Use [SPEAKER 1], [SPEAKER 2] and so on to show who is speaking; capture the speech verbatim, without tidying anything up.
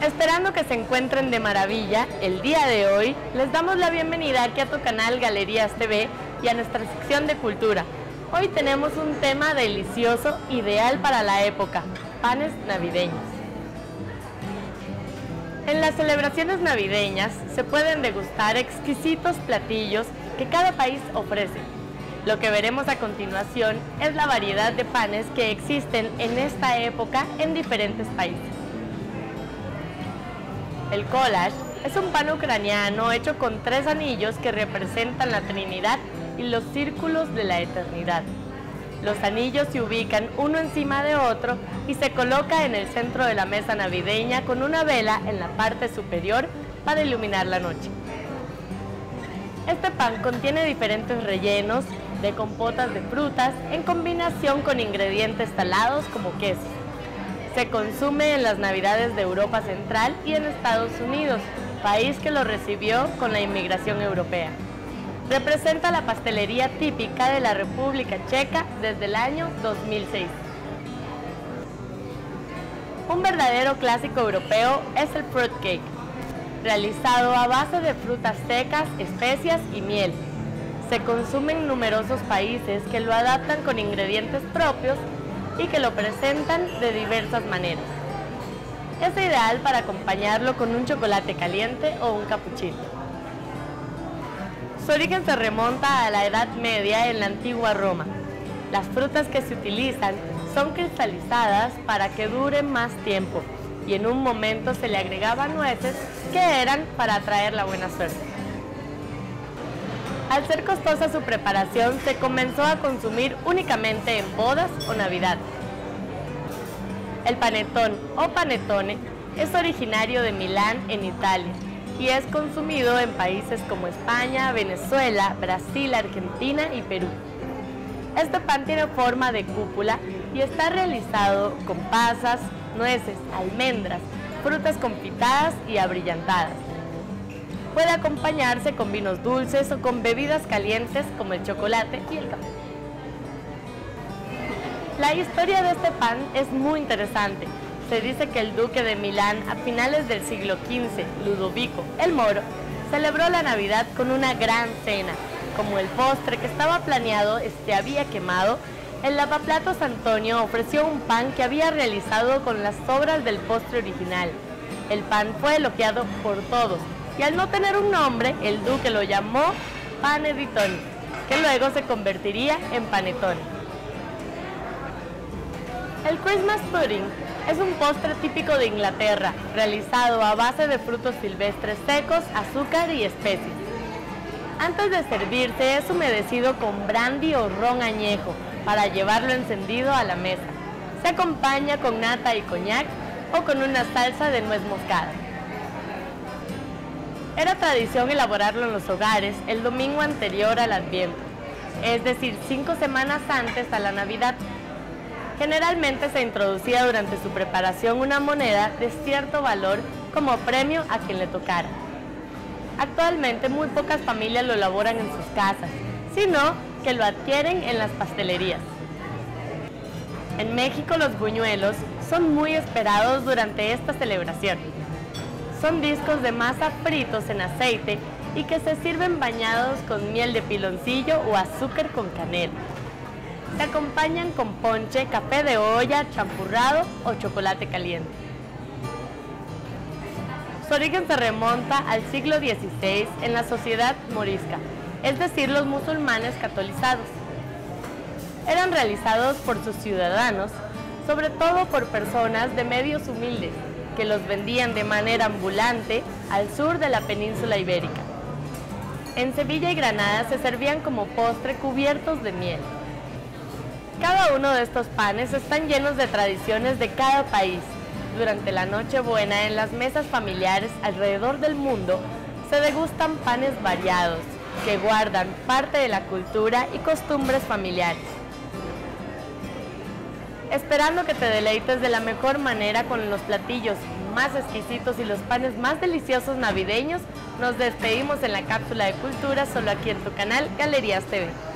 [SPEAKER 1] Esperando que se encuentren de maravilla, el día de hoy les damos la bienvenida aquí a tu canal Galerías T V y a nuestra sección de cultura. Hoy tenemos un tema delicioso, ideal para la época, panes navideños. En las celebraciones navideñas se pueden degustar exquisitos platillos que cada país ofrece. Lo que veremos a continuación es la variedad de panes que existen en esta época en diferentes países. El goulash es un pan ucraniano hecho con tres anillos que representan la Trinidad y los círculos de la eternidad. Los anillos se ubican uno encima de otro y se coloca en el centro de la mesa navideña con una vela en la parte superior para iluminar la noche. Este pan contiene diferentes rellenos de compotas de frutas en combinación con ingredientes salados como queso. Se consume en las Navidades de Europa Central y en Estados Unidos, país que lo recibió con la inmigración europea. Representa la pastelería típica de la República Checa desde el año dos mil seis. Un verdadero clásico europeo es el fruitcake, realizado a base de frutas secas, especias y miel. Se consume en numerosos países que lo adaptan con ingredientes propios y que lo presentan de diversas maneras. Es ideal para acompañarlo con un chocolate caliente o un cappuccino. Su origen se remonta a la Edad Media en la antigua Roma. Las frutas que se utilizan son cristalizadas para que duren más tiempo y en un momento se le agregaban nueces que eran para atraer la buena suerte. Al ser costosa su preparación, se comenzó a consumir únicamente en bodas o Navidad. El panetón o panettone es originario de Milán, en Italia, y es consumido en países como España, Venezuela, Brasil, Argentina y Perú. Este pan tiene forma de cúpula y está realizado con pasas, nueces, almendras, frutas confitadas y abrillantadas. Puede acompañarse con vinos dulces o con bebidas calientes como el chocolate y el café. La historia de este pan es muy interesante. Se dice que el duque de Milán a finales del siglo quince, Ludovico el Moro, celebró la Navidad con una gran cena. Como el postre que estaba planeado se había quemado, el lavaplatos Antonio ofreció un pan que había realizado con las sobras del postre original. El pan fue elogiado por todos, y al no tener un nombre, el duque lo llamó panettone, que luego se convertiría en panettone. El Christmas pudding es un postre típico de Inglaterra, realizado a base de frutos silvestres secos, azúcar y especias. Antes de servirse es humedecido con brandy o ron añejo para llevarlo encendido a la mesa. Se acompaña con nata y coñac o con una salsa de nuez moscada. Era tradición elaborarlo en los hogares el domingo anterior al Adviento, es decir, cinco semanas antes a la Navidad. Generalmente se introducía durante su preparación una moneda de cierto valor como premio a quien le tocara. Actualmente muy pocas familias lo elaboran en sus casas, sino que lo adquieren en las pastelerías. En México los buñuelos son muy esperados durante esta celebración. Son discos de masa fritos en aceite y que se sirven bañados con miel de piloncillo o azúcar con canela. Se acompañan con ponche, café de olla, champurrado o chocolate caliente. Su origen se remonta al siglo dieciséis en la sociedad morisca, es decir, los musulmanes catolizados. Eran realizados por sus ciudadanos, sobre todo por personas de medios humildes, que los vendían de manera ambulante al sur de la península ibérica. En Sevilla y Granada se servían como postre cubiertos de miel. Cada uno de estos panes están llenos de tradiciones de cada país. Durante la Nochebuena, en las mesas familiares alrededor del mundo, se degustan panes variados, que guardan parte de la cultura y costumbres familiares. Esperando que te deleites de la mejor manera con los platillos más exquisitos y los panes más deliciosos navideños, nos despedimos en la cápsula de cultura solo aquí en tu canal Galerías T V.